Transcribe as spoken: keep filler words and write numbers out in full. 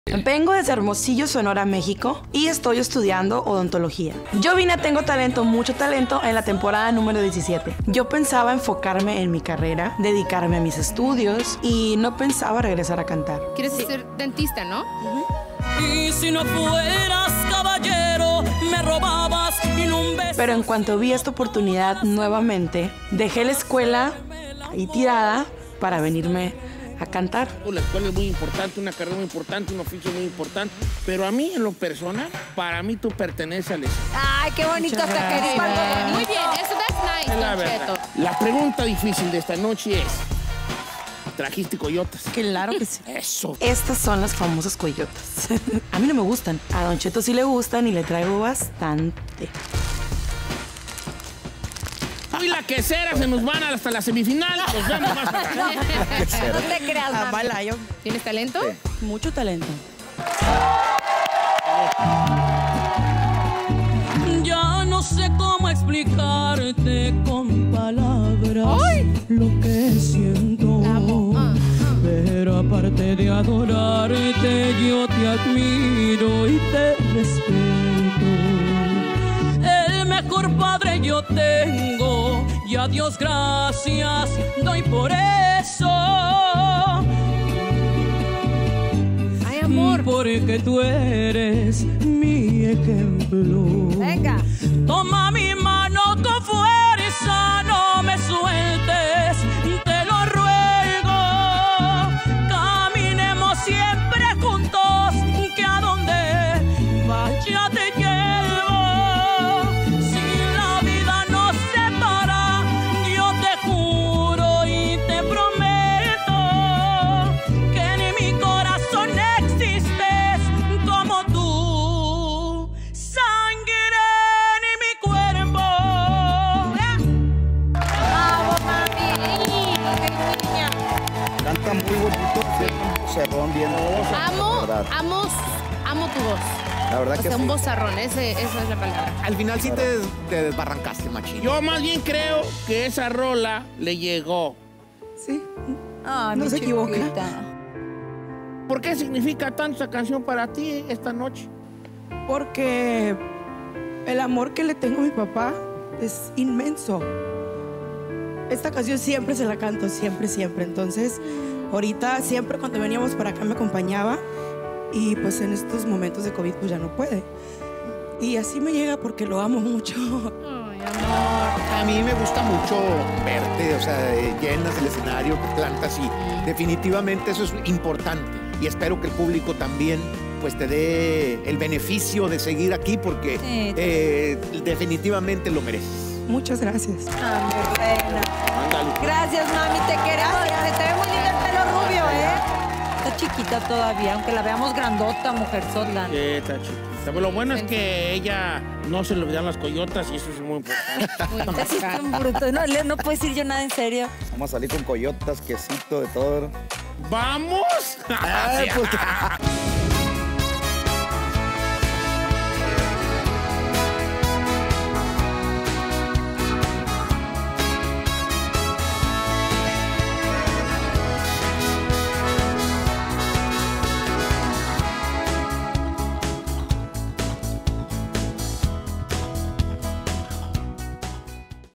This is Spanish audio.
Vengo desde Hermosillo, Sonora, México y estoy estudiando odontología. Yo vine a Tengo Talento, Mucho Talento en la temporada número diecisiete. Yo pensaba enfocarme en mi carrera, dedicarme a mis estudios y no pensaba regresar a cantar. ¿Quieres sí. ser dentista, no? Uh-huh. Y si no fueras caballero, me robabas y no un beso. Pero en cuanto vi esta oportunidad nuevamente, dejé la escuela ahí tirada para venirme a cantar. La escuela es muy importante, una carrera muy importante, un oficio muy importante, pero a mí, en lo personal, para mí tú perteneces al escenario. Ay, qué bonito hasta que dijo algo bonito. Muy bien, eso that's nice, Es la Don verdad. Cheto. La pregunta difícil de esta noche es, ¿trajiste coyotas? Claro que sí. Eso. Estas son las famosas coyotas. A mí no me gustan. A Don Cheto sí le gustan y le traigo bastante. Y la quesera se nos van hasta la semifinal. Nos vemos más acá. No te creas, Ah, mami. mala, yo. ¿Tienes talento? Sí. Mucho talento. Ya no sé cómo explicarte con palabras ¡ay! Lo que siento. Amo. Ah, ah. Pero aparte de adorarte, yo te admiro y te respeto. El mejor padre yo tengo y a Dios gracias doy por eso. Ay, amor. Porque tú eres mi ejemplo. Venga. Toma mi mano con fuerza, no me sueltes, te lo ruego. Caminemos siempre juntos, que a donde vaya te llevo. Si la vida nos separa, yo te juro y te prometo que ni mi corazón existes como tú. Sangre ni mi cuerpo. Bravo, mami. Qué niña. Canta muy bonito, cerrón bien. Amo, amo, amo tu voz. La verdad O que sea, sí. un vozarrón, ese, esa es la palabra. Al final sí te, te desbarrancaste, machín. Yo más bien creo que esa rola le llegó. Sí. Ay, No mi se equivoca. chiquita. ¿Por qué significa tanto esa canción para ti esta noche? Porque el amor que le tengo a mi papá es inmenso. Esta canción siempre se la canto, siempre, siempre. Entonces, ahorita siempre cuando veníamos para acá me acompañaba y pues en estos momentos de COVID pues ya no puede. Y así me llega porque lo amo mucho. Ay, amor. A mí me gusta mucho verte, o sea, eh, llenas el escenario, que cantas y definitivamente eso es importante. Y espero que el público también pues te dé el beneficio de seguir aquí porque Sí. eh, definitivamente lo mereces. Muchas gracias. Ay, mi reina. Ándale. Gracias, mami, te queremos. Se te ve muy lindo el pelo rubio, ¿eh? Está chiquita todavía, aunque la veamos grandota, mujer sotla. Sí, está chiquita. Pero lo bueno es que ella no se le olvidan las coyotas y eso es muy importante. Así es tan bruto. No, Leo, no puedo decir yo nada en serio. Vamos a salir con coyotas, quesito, de todo. ¡Vamos! Ah, pues,